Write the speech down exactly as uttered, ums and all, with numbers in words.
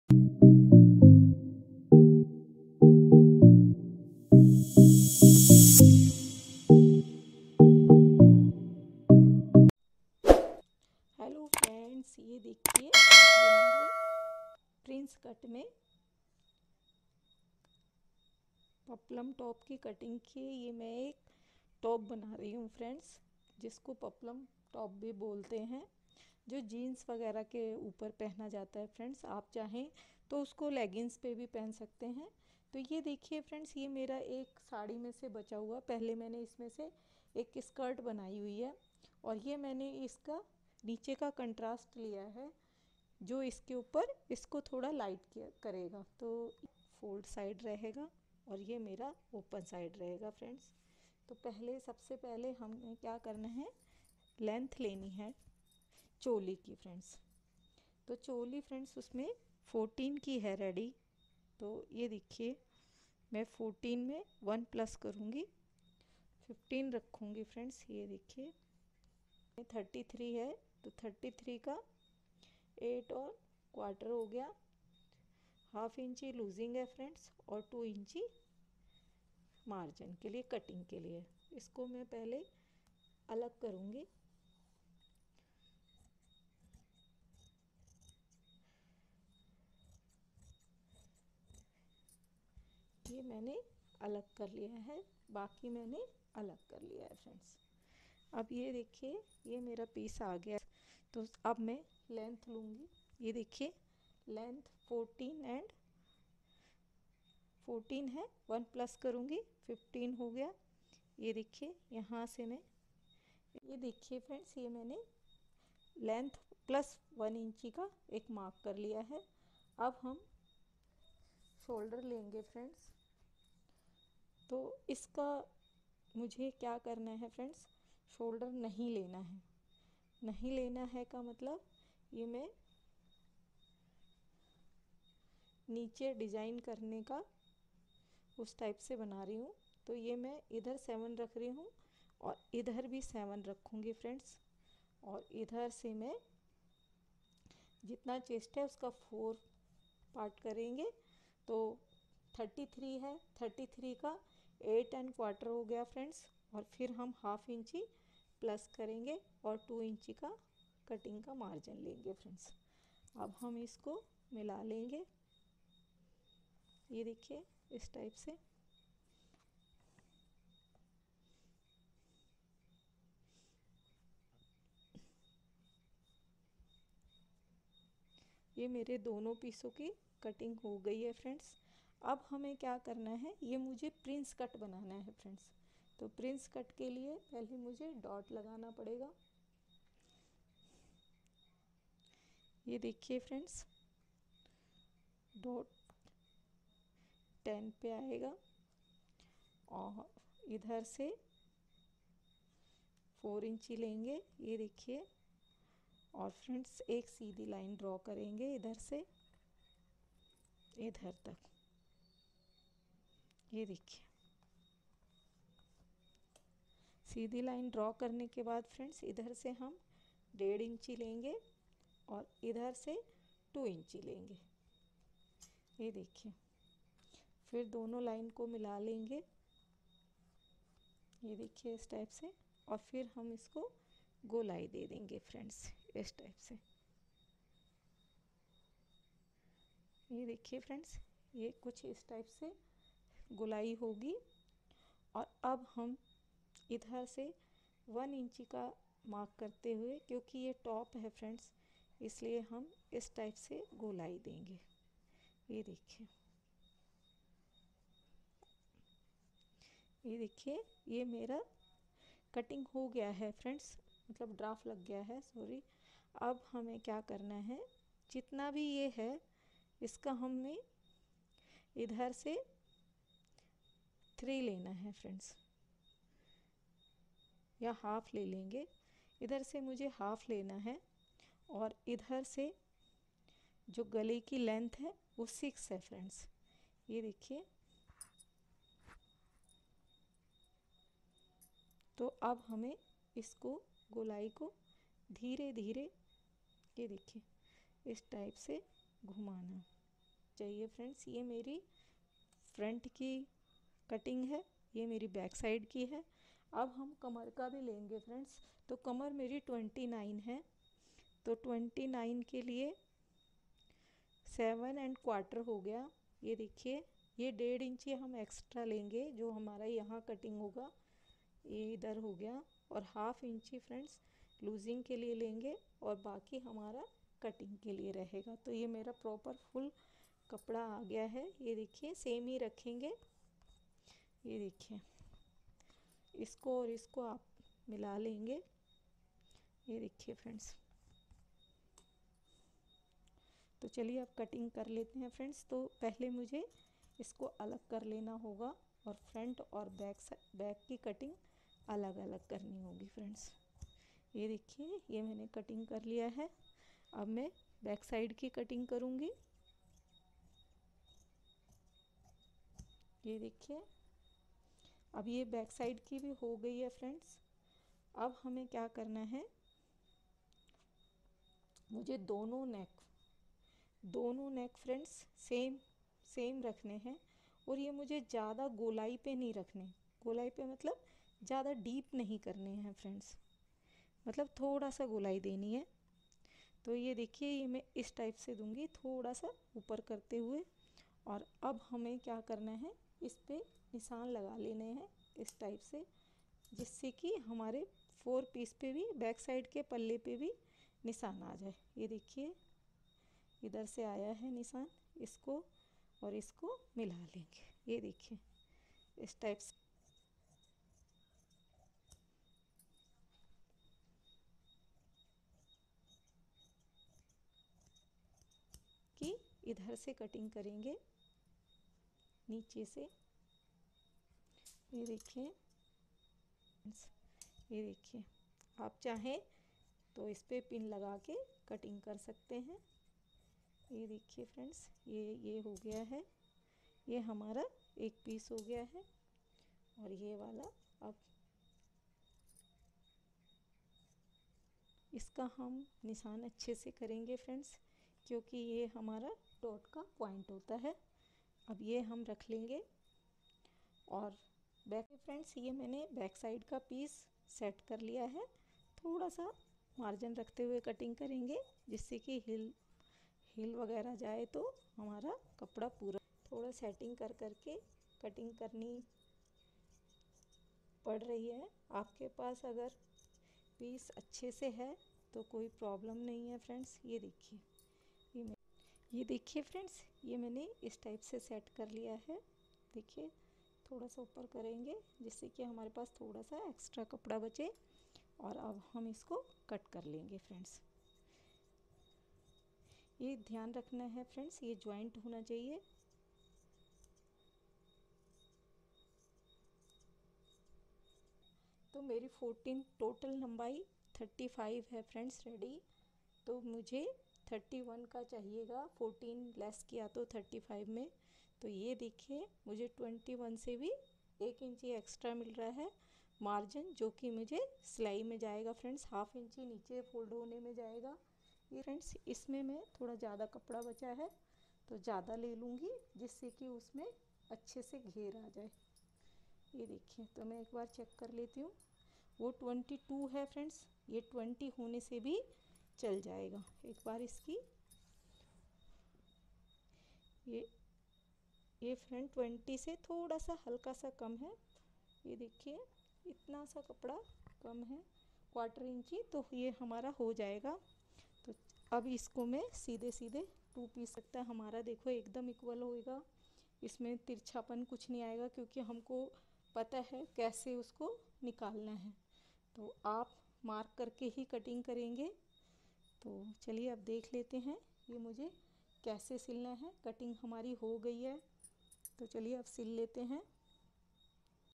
Hello friends, ये देखिए, ये मेरे प्रिंस कट में पपलम टॉप की कटिंग की। ये मैं एक टॉप बना रही हूँ फ्रेंड्स, जिसको पपलम टॉप भी बोलते हैं, जो जीन्स वगैरह के ऊपर पहना जाता है फ्रेंड्स। आप चाहें तो उसको लेगिंग्स पे भी पहन सकते हैं। तो ये देखिए फ्रेंड्स, ये मेरा एक साड़ी में से बचा हुआ, पहले मैंने इसमें से एक स्कर्ट बनाई हुई है, और ये मैंने इसका नीचे का कंट्रास्ट लिया है, जो इसके ऊपर इसको थोड़ा लाइट किया करेगा। तो फोल्ड साइड रहेगा और ये मेरा ओपन साइड रहेगा फ्रेंड्स। तो पहले सबसे पहले हमें क्या करना है, लेंथ लेनी है चोली की फ्रेंड्स। तो चोली फ्रेंड्स उसमें फोर्टीन की है रेडी। तो ये देखिए, मैं फोर्टीन में वन प्लस करूँगी, फिफ्टीन रखूँगी फ्रेंड्स। ये देखिए, थर्टी थ्री है तो थर्टी थ्री का एट और क्वार्टर हो गया। हाफ इंची लूजिंग है फ्रेंड्स, और टू इंची मार्जिन के लिए, कटिंग के लिए। इसको मैं पहले अलग करूँगी। ये मैंने अलग कर लिया है, बाकी मैंने अलग कर लिया है फ्रेंड्स। अब ये देखिए, ये मेरा पीस आ गया। तो अब मैं लेंथ लूँगी। ये देखिए, लेंथ फोर्टीन एंड फोर्टीन है, वन प्लस करूँगी, फिफ्टीन हो गया। ये देखिए, यहाँ से मैं, ये देखिए फ्रेंड्स, ये मैंने लेंथ प्लस वन इंची का एक मार्क कर लिया है। अब हम शोल्डर लेंगे फ्रेंड्स। तो इसका मुझे क्या करना है फ्रेंड्स, शोल्डर नहीं लेना है। नहीं लेना है का मतलब, ये मैं नीचे डिजाइन करने का उस टाइप से बना रही हूँ। तो ये मैं इधर सेवन रख रही हूँ और इधर भी सेवन रखूँगी फ्रेंड्स। और इधर से मैं जितना चेस्ट है उसका फोर पार्ट करेंगे। तो थर्टी थ्री है, थर्टी थ्री का एट एंड क्वार्टर हो गया फ्रेंड्स। और फिर हम हाफ इंची प्लस करेंगे और टू इंची का कटिंग का मार्जिन लेंगे फ्रेंड्स। अब हम इसको मिला लेंगे, ये देखिए इस टाइप से। ये मेरे दोनों पीसों की कटिंग हो गई है फ्रेंड्स। अब हमें क्या करना है, ये मुझे प्रिंस कट बनाना है फ्रेंड्स। तो प्रिंस कट के लिए पहले मुझे डॉट लगाना पड़ेगा। ये देखिए फ्रेंड्स, डॉट टेन पे आएगा और इधर से फोर इंची लेंगे, ये देखिए। और फ्रेंड्स एक सीधी लाइन ड्रॉ करेंगे इधर से इधर तक, ये देखिए। सीधी लाइन ड्रॉ करने के बाद फ्रेंड्स इधर से हम डेढ़ इंची लेंगे और इधर से टू इंची लेंगे, ये देखिए। फिर दोनों लाइन को मिला लेंगे, ये देखिए इस टाइप से। और फिर हम इसको गोलाई दे देंगे फ्रेंड्स, इस टाइप से। ये देखिए फ्रेंड्स, ये कुछ इस टाइप से गोलाई होगी। और अब हम इधर से वन इंची का मार्क करते हुए, क्योंकि ये टॉप है फ्रेंड्स, इसलिए हम इस टाइप से गोलाई देंगे, ये देखिए। ये देखिए, ये मेरा कटिंग हो गया है फ्रेंड्स, मतलब ड्राफ्ट लग गया है, सॉरी। अब हमें क्या करना है, जितना भी ये है इसका हमें इधर से थ्री लेना है फ्रेंड्स, या हाफ ले लेंगे। इधर से मुझे हाफ लेना है और इधर से जो गले की लेंथ है वो सिक्स है फ्रेंड्स, ये देखिए। तो अब हमें इसको गोलाई को धीरे धीरे, ये देखिए इस टाइप से घुमाना। चाहिए फ्रेंड्स। ये मेरी फ्रंट की कटिंग है, ये मेरी बैक साइड की है। अब हम कमर का भी लेंगे फ्रेंड्स। तो कमर मेरी ट्वेंटी नाइन है, तो ट्वेंटी नाइन के लिए सेवन एंड क्वार्टर हो गया। ये देखिए, ये डेढ़ इंची हम एक्स्ट्रा लेंगे, जो हमारा यहाँ कटिंग होगा ये इधर हो गया, और हाफ इंची फ्रेंड्स लूजिंग के लिए लेंगे और बाकी हमारा कटिंग के लिए रहेगा। तो ये मेरा प्रॉपर फुल कपड़ा आ गया है। ये देखिए सेम ही रखेंगे। ये देखिए, इसको और इसको आप मिला लेंगे। ये देखिए फ्रेंड्स, तो चलिए अब कटिंग कर लेते हैं फ्रेंड्स। तो पहले मुझे इसको अलग कर लेना होगा और फ्रंट और बैक बैक की कटिंग अलग अलग करनी होगी फ्रेंड्स। ये देखिए, ये मैंने कटिंग कर लिया है। अब मैं बैक साइड की कटिंग करूँगी। ये देखिए, अब ये बैक साइड की भी हो गई है फ्रेंड्स। अब हमें क्या करना है, मुझे दोनों नेक दोनों नेक फ्रेंड्स सेम सेम रखने हैं। और ये मुझे ज़्यादा गोलाई पे नहीं रखने। गोलाई पे मतलब ज़्यादा डीप नहीं करने हैं फ्रेंड्स, मतलब थोड़ा सा गोलाई देनी है। तो ये देखिए, ये मैं इस टाइप से दूंगी, थोड़ा सा ऊपर करते हुए। और अब हमें क्या करना है, इस पे निशान लगा लेने हैं इस टाइप से, जिससे कि हमारे फोर पीस पे भी, बैक साइड के पल्ले पे भी निशान आ जाए। ये देखिए, इधर से आया है निशान, इसको और इसको मिला लेंगे। ये देखिए, इस टाइप से कि इधर से कटिंग करेंगे नीचे से। ये देखिए, ये देखिए, आप चाहें तो इस पे पिन लगा के कटिंग कर सकते हैं। ये देखिए फ्रेंड्स, ये ये हो गया है, ये हमारा एक पीस हो गया है। और ये वाला अब इसका हम निशान अच्छे से करेंगे फ्रेंड्स, क्योंकि ये हमारा डॉट का पॉइंट होता है। अब ये हम रख लेंगे। और बैक फ्रेंड्स, ये मैंने बैक साइड का पीस सेट कर लिया है। थोड़ा सा मार्जिन रखते हुए कटिंग करेंगे, जिससे कि हिल हिल वगैरह जाए तो हमारा कपड़ा पूरा, थोड़ा सेटिंग कर करके कटिंग करनी पड़ रही है। आपके पास अगर पीस अच्छे से है तो कोई प्रॉब्लम नहीं है फ्रेंड्स। ये देखिए, ये मैं ये देखिए फ्रेंड्स, ये मैंने इस टाइप से सेट कर लिया है। देखिए, थोड़ा सा ऊपर करेंगे, जिससे कि हमारे पास थोड़ा सा एक्स्ट्रा कपड़ा बचे। और अब हम इसको कट कर लेंगे फ्रेंड्स। ये ध्यान रखना है फ्रेंड्स, ये जॉइंट होना चाहिए। तो मेरी फोर्टीन टोटल लंबाई थर्टी फाइव है फ्रेंड्स रेडी। तो मुझे थर्टी वन का चाहिएगा, फोर्टीन लेस किया तो थर्टी फाइव में। तो ये देखिए, मुझे ट्वेंटी वन से भी एक इंची एक्स्ट्रा मिल रहा है मार्जिन, जो कि मुझे सिलाई में जाएगा फ्रेंड्स, हाफ इंची नीचे फोल्ड होने में जाएगा। ये फ्रेंड्स, इसमें मैं थोड़ा ज़्यादा कपड़ा बचा है तो ज़्यादा ले लूँगी, जिससे कि उसमें अच्छे से घेर आ जाए। ये देखिए, तो मैं एक बार चेक कर लेती हूँ। वो ट्वेंटी टू है फ्रेंड्स, ये ट्वेंटी होने से भी चल जाएगा। एक बार इसकी ये ये फ्रंट ट्वेंटी से थोड़ा सा हल्का सा कम है। ये देखिए, इतना सा कपड़ा कम है, क्वार्टर इंची, तो ये हमारा हो जाएगा। तो अब इसको मैं सीधे सीधे टू पीस सकता है हमारा, देखो एकदम इक्वल होएगा, इसमें तिरछापन कुछ नहीं आएगा, क्योंकि हमको पता है कैसे उसको निकालना है। तो आप मार्क करके ही कटिंग करेंगे। तो चलिए अब देख लेते हैं ये मुझे कैसे सिलना है। कटिंग हमारी हो गई है, तो चलिए अब सिल लेते हैं।